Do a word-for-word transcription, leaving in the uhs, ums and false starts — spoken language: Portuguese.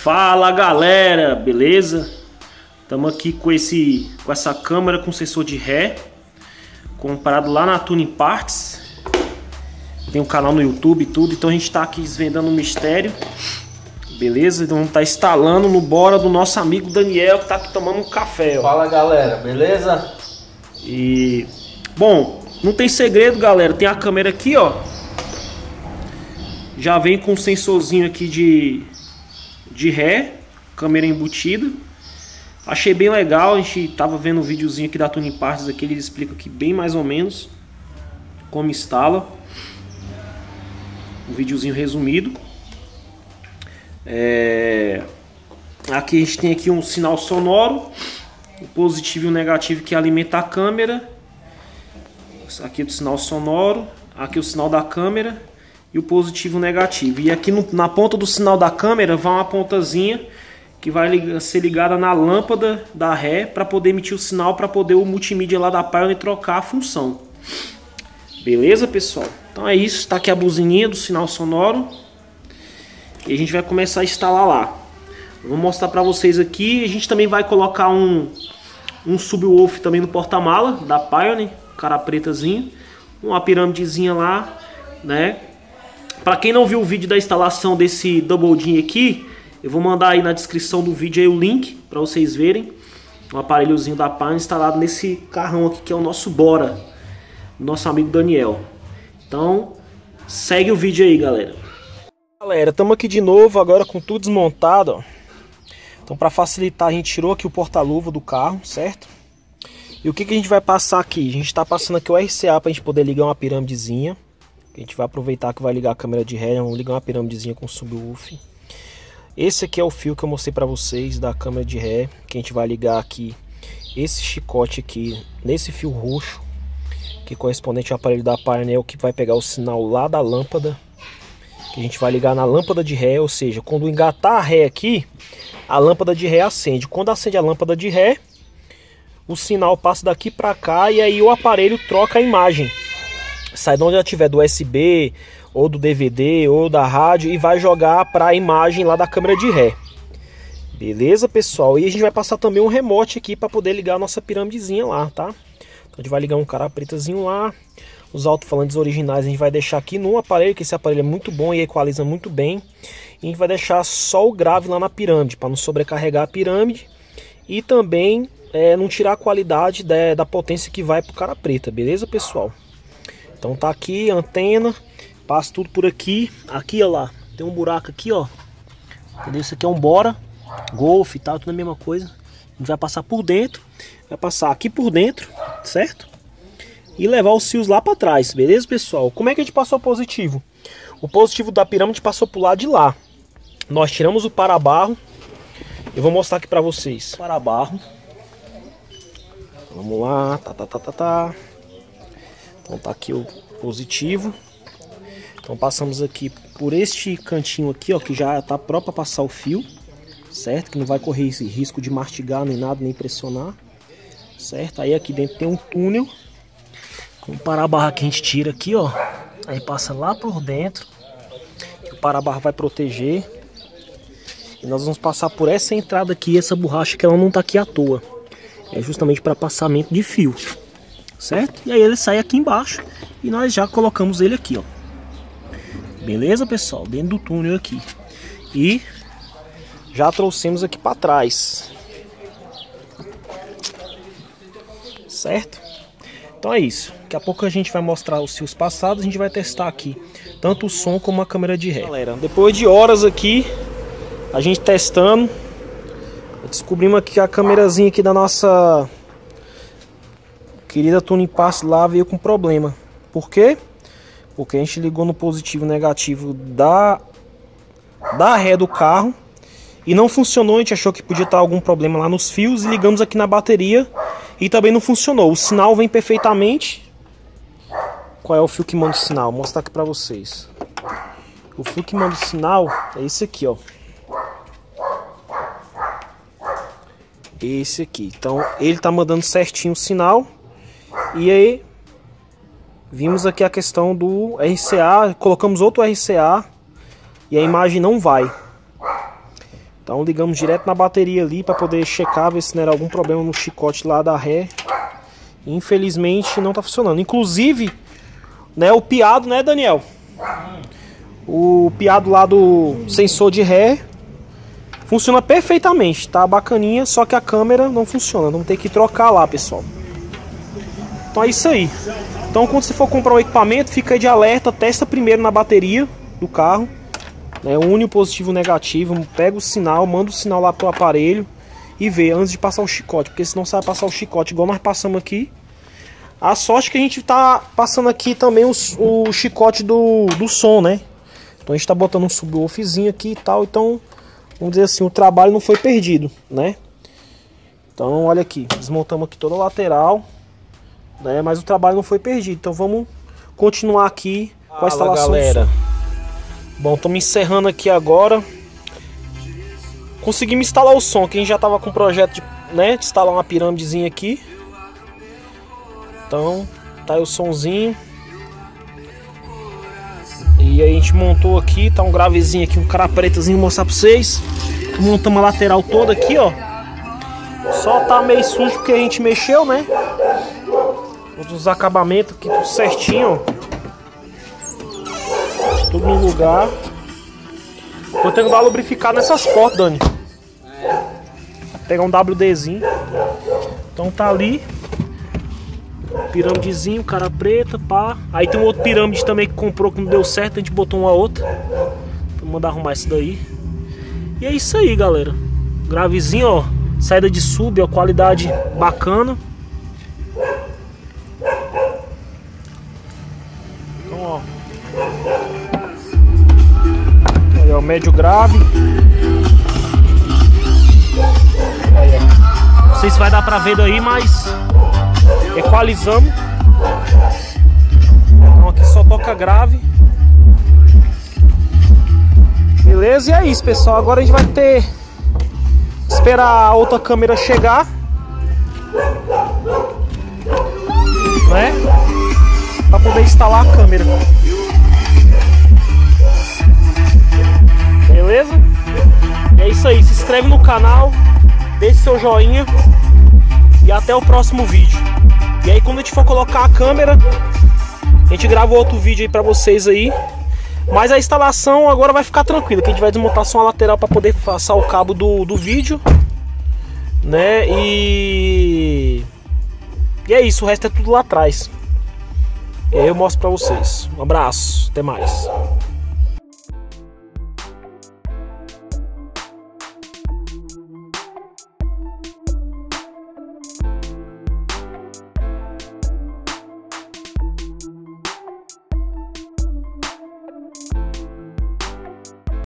Fala galera, beleza? Estamos aqui com, esse, com essa câmera com sensor de ré, comprado lá na Tuning Parts. Tem um canal no YouTube e tudo, então a gente está aqui desvendando um mistério. Beleza? Então vamos estar tá instalando no bora do nosso amigo Daniel, que está aqui tomando um café. Ó. Fala galera, beleza? E bom, não tem segredo galera, tem a câmera aqui ó. Já vem com um sensorzinho aqui de, de ré, câmera embutida. Achei bem legal, a gente tava vendo um videozinho aqui da Tuning Parts, aqui eles explicam aqui bem mais ou menos como instala. Um videozinho resumido. É... Aqui a gente tem aqui um sinal sonoro, o positivo e o negativo que alimenta a câmera. Aqui é o sinal sonoro, aqui é o sinal da câmera e o positivo e o negativo. E aqui no, na ponta do sinal da câmera vai uma pontazinha que vai ligar, ser ligada na lâmpada da ré para poder emitir o sinal, para poder o multimídia lá da Pioneer trocar a função. Beleza, pessoal? Então é isso, está aqui a buzininha do sinal sonoro. E a gente vai começar a instalar lá. Eu vou mostrar para vocês aqui. A gente também vai colocar um, um subwoofer também no porta-mala da Pioneer, cara pretazinho. Uma pirâmidezinha lá, né? Para quem não viu o vídeo da instalação desse Double D aqui, eu vou mandar aí na descrição do vídeo aí o link para vocês verem. Um aparelhozinho da Pioneer instalado nesse carrão aqui que é o nosso Bora, nosso amigo Daniel. Então, segue o vídeo aí, galera. Galera, estamos aqui de novo, agora com tudo desmontado, ó. Então, para facilitar, a gente tirou aqui o porta-luva do carro, certo? E o que, que a gente vai passar aqui? A gente está passando aqui o R C A para a gente poder ligar uma pirâmidezinha. A gente vai aproveitar que vai ligar a câmera de ré, vamos ligar uma pirâmidezinha com subwoofer. Esse aqui é o fio que eu mostrei para vocês da câmera de ré, que a gente vai ligar aqui esse chicote aqui nesse fio roxo, que correspondente ao aparelho da Pioneer, que vai pegar o sinal lá da lâmpada, que a gente vai ligar na lâmpada de ré, ou seja, quando engatar a ré aqui, a lâmpada de ré acende. Quando acende a lâmpada de ré, o sinal passa daqui para cá e aí o aparelho troca a imagem. Sai de onde ela tiver, do U S B, ou do D V D, ou da rádio, e vai jogar para a imagem lá da câmera de ré. Beleza, pessoal? E a gente vai passar também um remote aqui para poder ligar a nossa pirâmidezinha lá, tá? Então a gente vai ligar um cara pretazinho lá. Os alto-falantes originais a gente vai deixar aqui no aparelho, que esse aparelho é muito bom e equaliza muito bem. E a gente vai deixar só o grave lá na pirâmide, para não sobrecarregar a pirâmide. E também é, não tirar a qualidade da, da potência que vai pro cara preta, beleza, pessoal? Então tá aqui a antena, passa tudo por aqui. Aqui, ó lá, tem um buraco aqui, ó. Entendeu? Isso aqui é um Bora, Golf e tal, tudo a mesma coisa. A gente vai passar por dentro, vai passar aqui por dentro, certo? E levar os fios lá para trás, beleza, pessoal? Como é que a gente passou o positivo? O positivo da pirâmide passou pro lado de lá. Nós tiramos o para-barro. Eu vou mostrar aqui para vocês. Para-barro. Vamos lá, tá, tá, tá, tá, tá. Então tá aqui o positivo. Então passamos aqui por este cantinho aqui, ó, que já tá próprio para passar o fio, certo? Que não vai correr esse risco de mastigar nem nada, nem pressionar, certo? Aí aqui dentro tem um túnel com o para-barra que a gente tira aqui, ó. Aí passa lá por dentro. O para-barra vai proteger. E nós vamos passar por essa entrada aqui, essa borracha que ela não tá aqui à toa. É justamente para passamento de fio, certo? E aí ele sai aqui embaixo e nós já colocamos ele aqui, ó. Beleza, pessoal? Dentro do túnel aqui. E já trouxemos aqui para trás, certo? Então é isso. Daqui a pouco a gente vai mostrar os fios passados. A gente vai testar aqui tanto o som como a câmera de ré. Galera, depois de horas aqui a gente testando, descobrimos aqui que a câmerazinha aqui da nossa querida Tuning Parts lá veio com problema. Por quê? Porque a gente ligou no positivo e negativo da, da ré do carro e não funcionou. A gente achou que podia estar algum problema lá nos fios e ligamos aqui na bateria e também não funcionou. O sinal vem perfeitamente. Qual é o fio que manda o sinal? Vou mostrar aqui pra vocês. O fio que manda o sinal é esse aqui, ó. Esse aqui. Então ele tá mandando certinho o sinal. E aí vimos aqui a questão do R C A, colocamos outro R C A e a imagem não vai. Então ligamos direto na bateria ali para poder checar, ver se não era algum problema no chicote lá da ré. Infelizmente não tá funcionando. Inclusive, né, o piado, né, Daniel? O piado lá do sensor de ré funciona perfeitamente, tá bacaninha, só que a câmera não funciona. Vamos ter que trocar lá, pessoal. Então é isso aí. Então quando você for comprar um equipamento, fica de alerta, testa primeiro na bateria do carro, né, une o positivo e o negativo, pega o sinal, manda o sinal lá pro aparelho e vê antes de passar o chicote, porque senão você vai passar o chicote igual nós passamos aqui. A sorte que a gente tá passando aqui também os, o chicote do, do som, né? Então a gente tá botando um subwooferzinho aqui e tal, então vamos dizer assim, o trabalho não foi perdido, né? Então olha aqui, desmontamos aqui toda a lateral, né? Mas o trabalho não foi perdido, então vamos continuar aqui com a instalação. Fala, galera. Bom, estamos encerrando aqui agora. Conseguimos instalar o som, que a gente já tava com o projeto de, né, de instalar uma pirâmidezinha aqui. Então, tá aí o sonzinho. E aí a gente montou aqui, tá um gravezinho aqui, um cara pretozinho, vou mostrar pra vocês. Montamos a lateral toda aqui, ó. Só tá meio sujo porque a gente mexeu, né? Os acabamentos aqui tudo certinho, ó. Tudo no lugar. Vou ter que dar uma lubrificada nessas portas, Dani. Vou pegar um WDzinho. Então tá ali. Pirâmidezinho, cara preta, pá. Aí tem um outro pirâmide também que comprou que não deu certo, a gente botou uma outra. Vou mandar arrumar isso daí. E é isso aí, galera. Gravezinho, ó. Saída de sub, ó. Qualidade bacana. Então, ó. Aí, ó. Médio grave. Aí, ó. Não sei se vai dar pra ver daí, mas equalizamos. Então aqui só toca grave. Beleza? E é isso, pessoal. Agora a gente vai ter esperar a outra câmera chegar, né? Pra poder instalar a câmera. Beleza? É isso aí. Se inscreve no canal, deixe seu joinha e até o próximo vídeo. E aí quando a gente for colocar a câmera, a gente grava outro vídeo aí pra vocês aí. Mas a instalação agora vai ficar tranquila, que a gente vai desmontar só a lateral pra poder passar o cabo do, do vídeo, né? E... e é isso, o resto é tudo lá atrás. E aí eu mostro pra vocês. Um abraço, até mais.